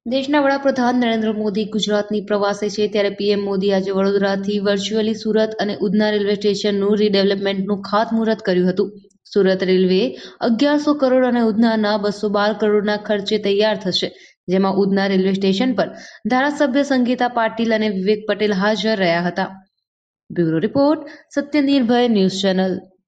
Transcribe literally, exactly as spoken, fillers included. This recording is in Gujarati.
દેશના વડાપ્રધાન નરેન્દ્ર મોદી ગુજરાતની પ્રવાસે છે ત્યારે પીએમ મોદી આજે વડોદરાથી વર્ચ્યુઅલી સુરત અને ઉધના રેલવે સ્ટેશનનું રીડેવલપમેન્ટનું ખાતમુહૂર્ત કર્યું હતું. સુરત રેલવે અગિયારસો કરોડ અને ઉધનાના બસો બાર કરોડના ખર્ચે તૈયાર થશે, જેમાં ઉધના રેલવે સ્ટેશન પર ધારાસભ્ય સંગીતા પાટીલ અને વિવેક પટેલ હાજર રહ્યા હતા. Bureau report, Satya Nirbhay news channel.